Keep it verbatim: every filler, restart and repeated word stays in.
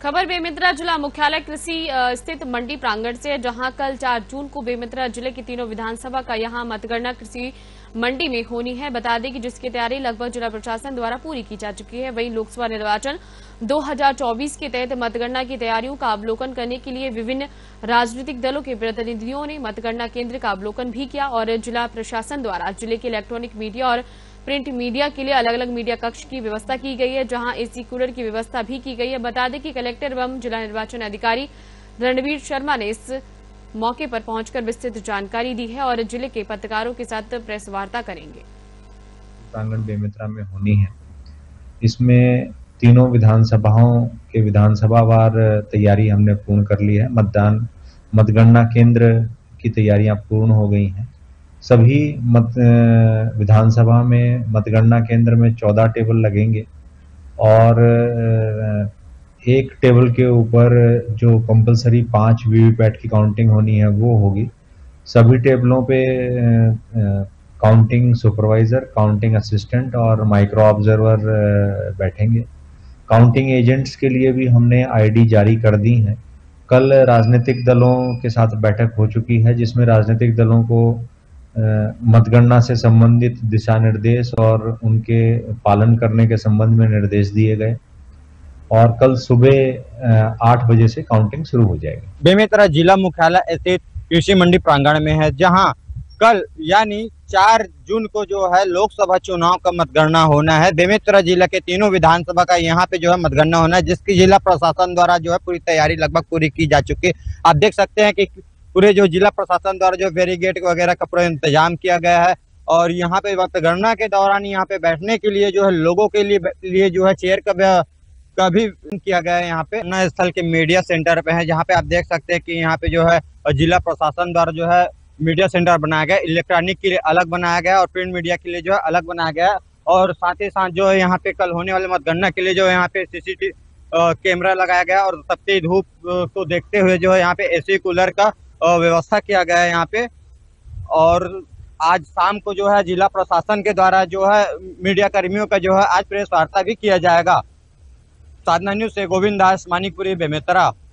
खबर बेमेतरा जिला मुख्यालय कृषि स्थित मंडी प्रांगण से है, जहां कल चार जून को बेमेतरा जिले की तीनों विधानसभा का यहां मतगणना कृषि मंडी में होनी है। बता दें कि जिसकी तैयारी लगभग जिला प्रशासन द्वारा पूरी की जा चुकी है। वहीं लोकसभा निर्वाचन दो हज़ार चौबीस के तहत मतगणना की तैयारियों का अवलोकन करने के लिए विभिन्न राजनीतिक दलों के प्रतिनिधियों ने मतगणना केंद्र का अवलोकन भी किया और जिला प्रशासन द्वारा जिले के इलेक्ट्रॉनिक मीडिया और प्रिंट मीडिया के लिए अलग अलग मीडिया कक्ष की व्यवस्था की गई है, जहां एसी कूलर की व्यवस्था भी की गई है। बता दें कि कलेक्टर एवं जिला निर्वाचन अधिकारी रणवीर शर्मा ने इस मौके पर पहुंचकर विस्तृत जानकारी दी है और जिले के पत्रकारों के साथ प्रेस वार्ता करेंगे। प्रांगण बेमेतरा में होनी है। इसमें तीनों विधानसभाओं के विधानसभावार तैयारी हमने पूर्ण कर ली है। मतदान मतगणना केंद्र की तैयारियां पूर्ण हो गई हैं। सभी मत विधानसभा में मतगणना केंद्र में चौदह टेबल लगेंगे और एक टेबल के ऊपर जो कंपलसरी पांच वीवीपैट की काउंटिंग होनी है वो होगी। सभी टेबलों पे काउंटिंग सुपरवाइजर, काउंटिंग असिस्टेंट और माइक्रो ऑब्जर्वर बैठेंगे। काउंटिंग एजेंट्स के लिए भी हमने आईडी जारी कर दी है। कल राजनीतिक दलों के साथ बैठक हो चुकी है, जिसमें राजनीतिक दलों को मतगणना से संबंधित दिशा निर्देश और उनके पालन करने के संबंध में निर्देश दिए गए और कल सुबह आठ बजे से काउंटिंग शुरू हो जाएगी। बेमेतरा जिला मुख्यालय स्थित कृषि मंडी प्रांगण में है, जहां कल यानी चार जून को जो है लोकसभा चुनाव का मतगणना होना है। बेमेतरा जिला के तीनों विधानसभा का यहां पे जो है मतगणना होना है, जिसकी जिला प्रशासन द्वारा जो है पूरी तैयारी लगभग पूरी की जा चुकी है। आप देख सकते हैं कि पूरे जो जिला प्रशासन द्वारा जो बैरिकेड वगैरह का पूरा इंतजाम किया गया है और यहाँ पे मतगणना के दौरान यहाँ पे बैठने के लिए जो है लोगों के लिए लिए जो है चेयर का का भी किया गया है। यहाँ पे न स्थल के मीडिया सेंटर पे है, जहाँ पे आप देख सकते हैं कि यहाँ पे जो है जिला प्रशासन द्वारा जो है मीडिया सेंटर बनाया गया, इलेक्ट्रॉनिक के लिए अलग बनाया गया और प्रिंट मीडिया के लिए जो है अलग बनाया गया और साथ ही साथ जो है यहाँ पे कल होने वाले मतगणना के लिए जो है यहाँ पे सीसीटीवी कैमरा लगाया गया और तपती धूप को देखते हुए जो है यहाँ पे एसी कूलर का व्यवस्था किया गया है यहाँ पे। और आज शाम को जो है जिला प्रशासन के द्वारा जो है मीडिया कर्मियों का जो है आज प्रेस वार्ता भी किया जाएगा। साधना न्यूज से गोविंद दास, मानिकपुरी, बेमेतरा।